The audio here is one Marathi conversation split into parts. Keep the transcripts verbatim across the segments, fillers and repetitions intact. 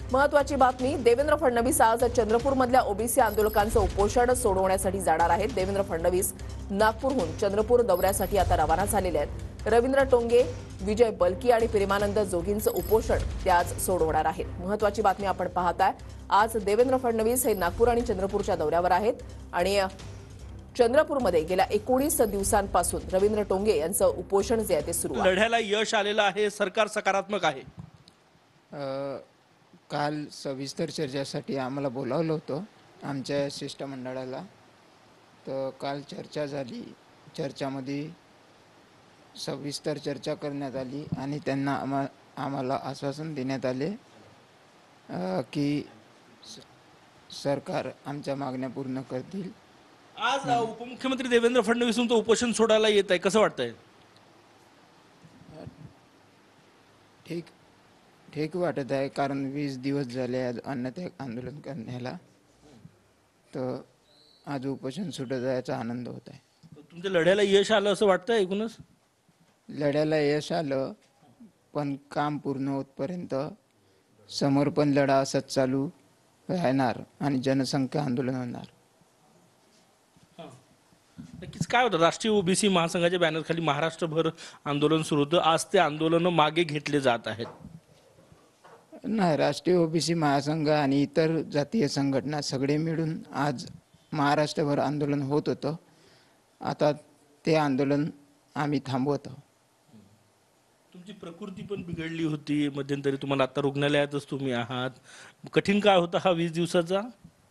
महत्वाची बातमी, देवेंद्र फडणवीस आज चंद्रपूरमधल्या ओबीसी आंदोलकांचं उपोषण सोडवण्यासाठी जाणार आहेत। देवेंद्र फडणवीस नागपूरहून चंद्रपूर दौऱ्यासाठी आता रवाना झालेले आहेत। रवींद्र टोंगे, विजय बलकी आणि प्रेमानंद जोगींचं उपोषण ते आज सोडवणार आहेत। महत्वाची बातमी आपण पाहताय, आज देवेंद्र फडणवीस हे नागपूर आणि चंद्रपूरच्या दौऱ्यावर आहेत आणि चंद्रपूरमध्ये गेल्या एकोणीस दिवसांपासून रवींद्र टोंगे यांचं उपोषण जे आहे ते सुरू आहे। लढ्याला यश आलेलं आहे, सरकार सकारात्मक आहे। काल सविस्तर चर्चेसाठी आम्हाला बोलावलं होतं आमच्या शिष्टमंडळाला, तर काल चर्चा झाली। चर्चामध्ये सविस्तर चर्चा करण्यात आली आणि त्यांना आम्हा आम्हाला आश्वासन देण्यात आले की सरकार आमच्या मागण्या पूर्ण करतील। आज उपमुख्यमंत्री देवेंद्र फडणवीस तुमचं उपोषण सोडायला येत आहे, कसं वाटतंय? ठीक ठीक वाटत आहे, कारण वीस दिवस झाले आज अन्नत्याग आंदोलन करण्याला, तर आज उपोषण सुटत याचा आनंद होत आहे। तुमच्या लढ्याला यश आलं असं वाटतंय? एकूणच लढ्याला यश आलं, पण काम पूर्ण होतपर्यंत समोर पण लढा असंच चालू राहणार आणि जनसंख्या आंदोलन होणार। नक्कीच काय होतं, राष्ट्रीय ओबीसी महासंघाच्या बॅनरखाली महाराष्ट्रभर आंदोलन सुरू होतं, आज ते आंदोलन मागे घेतले जात आहेत? नाही, राष्ट्रीय ओबीसी महासंघ आणि इतर जातीय संघटना सगळे मिळून आज महाराष्ट्रभर आंदोलन होत होतं। आता ते आंदोलन आम्ही थांबवत आहोत। तुमची प्रकृती पण बिघडली होती मध्यंतरी, तुम्हाला आता रुग्णालयातच तुम्ही आहात, कठीण काळ होता हा वीस दिवसाचा?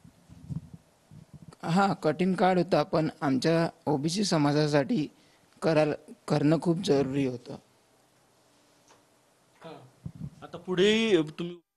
हां, कठीण काळ होता, पण आमच्या ओबीसी समाजासाठी करायला करणं खूप जरुरी होतं। आता पुढे तुम्ही